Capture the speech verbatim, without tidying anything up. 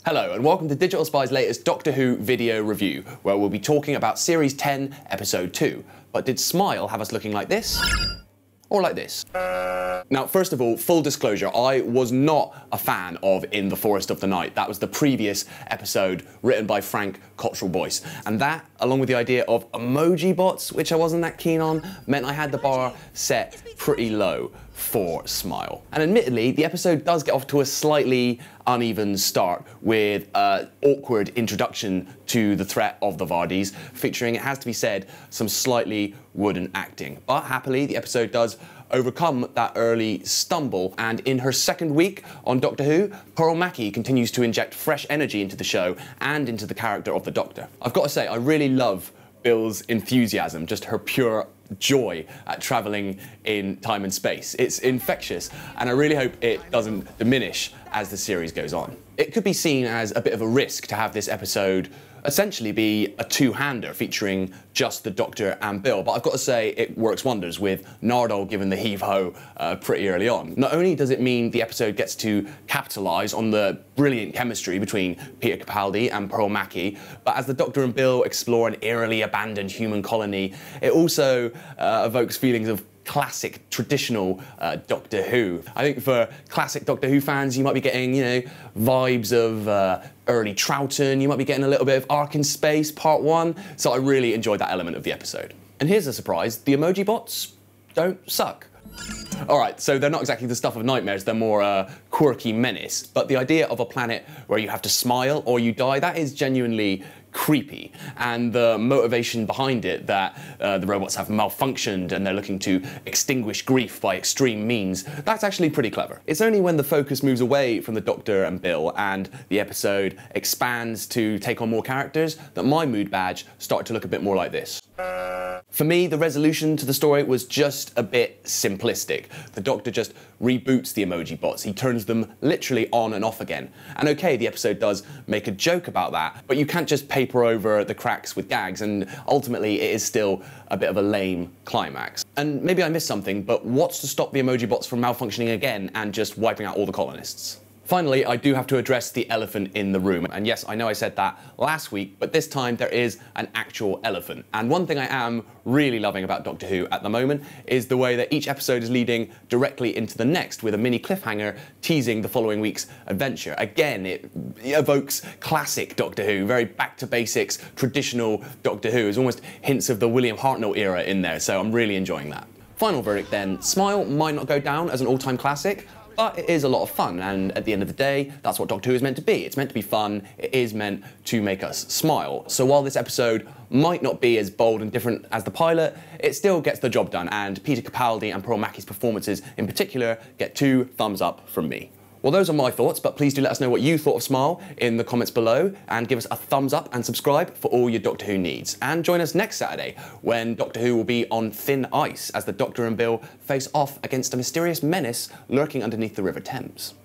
Hello and welcome to Digital Spy's latest Doctor Who video review, where we'll be talking about Series ten, Episode two. But did Smile have us looking like this? Or like this? Now, first of all, full disclosure, I was not a fan of In the Forest of the Night. That was the previous episode written by Frank Cockrell-Boyce. And that, along with the idea of emoji bots, which I wasn't that keen on, meant I had the bar set pretty low for Smile. And admittedly, the episode does get off to a slightly uneven start with an awkward introduction to the threat of the TARDIS, featuring, it has to be said, some slightly wooden acting. But happily, the episode does overcome that early stumble, and in her second week on Doctor Who, Mackie continues to inject fresh energy into the show and into the character of the Doctor. I've got to say, I really love Bill's enthusiasm, just her pure joy at travelling in time and space. It's infectious, and I really hope it doesn't diminish as the series goes on. It could be seen as a bit of a risk to have this episode essentially be a two-hander featuring just the Doctor and Bill, but I've got to say it works wonders with Nardole given the heave-ho uh, pretty early on. Not only does it mean the episode gets to capitalise on the brilliant chemistry between Peter Capaldi and Mackie, but as the Doctor and Bill explore an eerily abandoned human colony, it also uh, evokes feelings of classic, traditional uh, Doctor Who. I think for classic Doctor Who fans, you might be getting, you know, vibes of uh, early Troughton, you might be getting a little bit of Ark in Space, Part one, so I really enjoyed that element of the episode. And here's a surprise, the emoji bots don't suck. Alright, so they're not exactly the stuff of nightmares, they're more uh, quirky menace, but the idea of a planet where you have to smile or you die, that is genuinely creepy, and the motivation behind it, that uh, the robots have malfunctioned and they're looking to extinguish grief by extreme means, that's actually pretty clever. It's only when the focus moves away from the Doctor and Bill and the episode expands to take on more characters that my mood badge started to look a bit more like this. For me, the resolution to the story was just a bit simplistic. The Doctor just reboots the emoji bots. He turns them literally on and off again. And okay, the episode does make a joke about that, but you can't just paper over the cracks with gags, and ultimately it is still a bit of a lame climax. And maybe I missed something, but what's to stop the emoji bots from malfunctioning again and just wiping out all the colonists? Finally, I do have to address the elephant in the room. And yes, I know I said that last week, but this time there is an actual elephant. And one thing I am really loving about Doctor Who at the moment is the way that each episode is leading directly into the next with a mini cliffhanger teasing the following week's adventure. Again, it evokes classic Doctor Who, very back to basics, traditional Doctor Who. There's almost hints of the William Hartnell era in there, so I'm really enjoying that. Final verdict then, Smile might not go down as an all-time classic, but it is a lot of fun, and at the end of the day, that's what Doctor Who is meant to be. It's meant to be fun, it is meant to make us smile. So while this episode might not be as bold and different as the pilot, it still gets the job done, and Peter Capaldi and Mackie's performances in particular get two thumbs up from me. Well, those are my thoughts, but please do let us know what you thought of Smile in the comments below, and give us a thumbs up and subscribe for all your Doctor Who needs. And join us next Saturday, when Doctor Who will be on thin ice as the Doctor and Bill face off against a mysterious menace lurking underneath the River Thames.